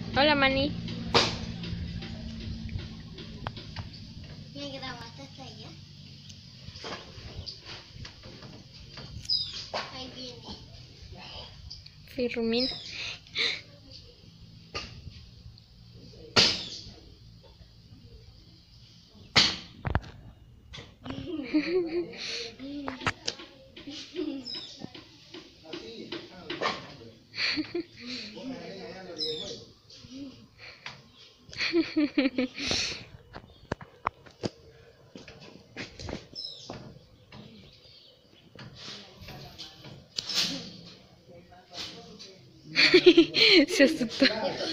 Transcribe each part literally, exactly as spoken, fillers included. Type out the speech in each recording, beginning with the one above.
Hola, Manny. ¿Me grabaste hasta allá? Ahí viene. Firmina. Se asustó.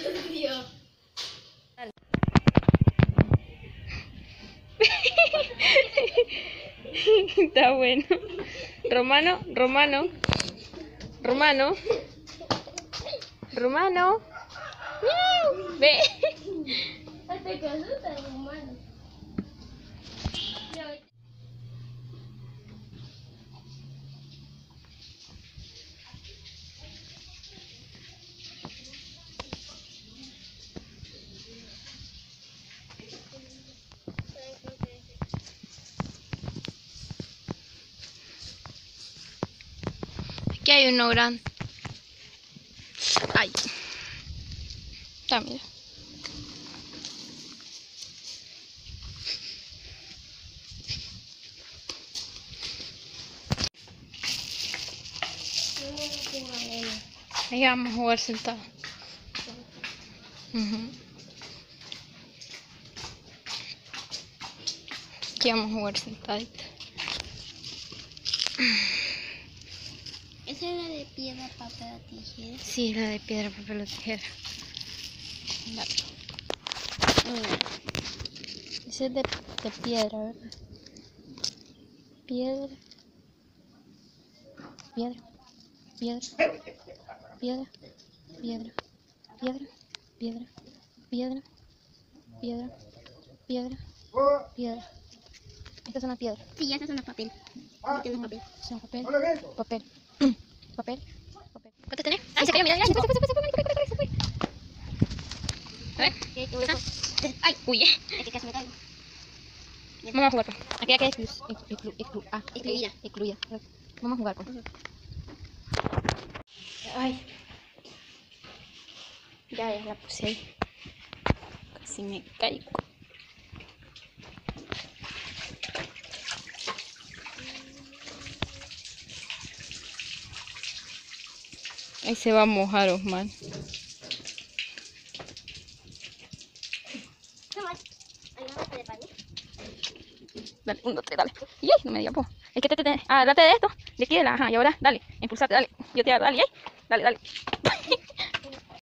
Está bueno. Romano, Romano, Romano, Romano. ¡Miau! Ve. Hasta que asusta, hermano. Aquí hay uno grande. Ay. Está, mira. Ahí vamos a jugar sentado. Uh-huh. Aquí vamos a jugar sentadito. ¿Esa es la de piedra, papel o tijera? Sí, la de piedra, papel o tijera. Dale. Mm. Ese es de, de piedra, ¿verdad? Piedra. Piedra. Piedra. Piedra. Piedra. Piedra. Piedra. Piedra. Piedra. Piedra. Piedra. Esta es una piedra. Sí, esa es una papel. Este no es papel. Es un papel. Papel. Papel. Papel. ¿Cuánto tenés? ¡Ay, se cayó! ¡Mira, mira! ¡Se fue, se fue, se fue! ¡Se fue, se fue! A ver. ¡Ay! ¡Uy! Es que casi me caigo. Vamos a jugar, pues. Aquí hay que exclu exclu exclu ah, Excluida. Excluida. Vamos a jugar, pues. Uh-huh. Ay. Ya, ya la puse ahí. Casi me caigo. Ahí se va a mojar, Osman. Dale, un, dos, tres, dale. Y ay, no me digas, po. Es que te, te, te, ah, date de esto, de aquí de la, ajá, y ahora, dale, impulsate, dale. Yo te hago, dale, ay, dale, dale.